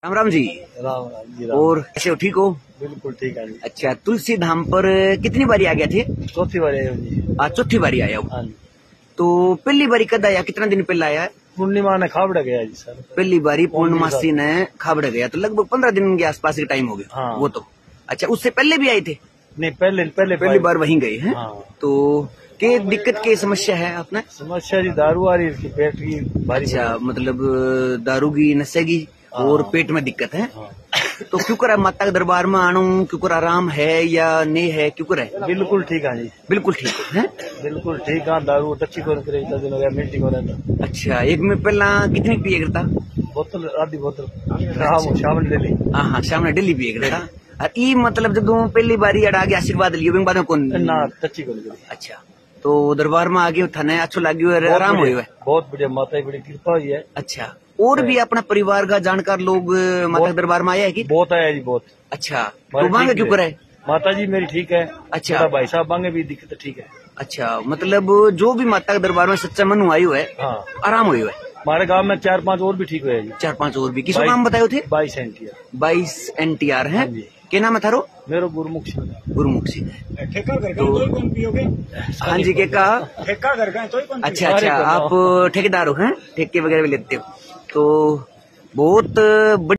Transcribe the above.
राम राम जी। राम राम जी। राम और कैसे हो, ठीक हो? बिल्कुल ठीक है जी। अच्छा, तुलसी धाम पर कितनी बारी आ गए थे? चौथी बार आए हो जी। आज चौथी बारी आया हो। हाँ जी। तो पहली बारी कद आया, कितना दिन पहले आया है? पूर्णिमा ने खाबड़ा गया जी सर। पहली बारी पूर्णमासी ने खाबड़ गया, तो लगभग 15 दिन के आसपास के टाइम हो गया। हाँ। वो तो अच्छा, उससे पहले भी आए थे? नहीं, पहले बार वहीं गए हैं। हाँ। तो के दिक्कत की समस्या है आपने? समस्या जी दारू आ रही है, पेट की भारी। अच्छा, मतलब दारू की, नशे की और पेट में दिक्कत है। हाँ। तो क्यों कर माता के दरबार में आनू, क्यों कर आराम है या नहीं है, क्यों कर है? बिल्कुल ठीक है जी। बिल्कुल ठीक है। बिल्कुल ठीक है। दारू टच्ची को मीटिंग हो रहा था। अच्छा, एक में पहला कितनी पिए करता? बोतल, आधी बोतल शाम डेली। हाँ, शाम में डेली पिए करता। और ई मतलब जब पहली बारी अड़ा के आशीर्वाद लियो, बाद में कौन ना टच्ची को। अच्छा, तो दरबार में आगे थाने अच्छो लाग्यो, आराम हुई है? बहुत बढ़िया, माता की बड़ी कृपा हुई है। अच्छा, और भी अपना परिवार का जानकार लोग माता के दरबार में आया है कि? बहुत आया जी, बहुत। अच्छा, तो मांगे क्यों करे? माता जी मेरी ठीक है। अच्छा, भाई साहब मांगे भी दिक्कत ठीक है। अच्छा, मतलब जो भी माता के दरबार में सच्चा मन हुआ है, हाँ, आराम हुई है। हमारे गांव में 4-5 और भी ठीक हुए जी। 4-5 और भी? किसको नाम बताए थे? 22 NTR। 22 NTR है। क्या नाम है थारो? मेरा गुरुमुख सिंह। गुरुमुख सिंह है। ठेका घर का तो कौन पियोगे? हाँ जी, के का? ठेका घर का तो कौन? अच्छा, आप ठेकेदार हो हैं, ठेके वगैरह भी लेते हो? तो बहुत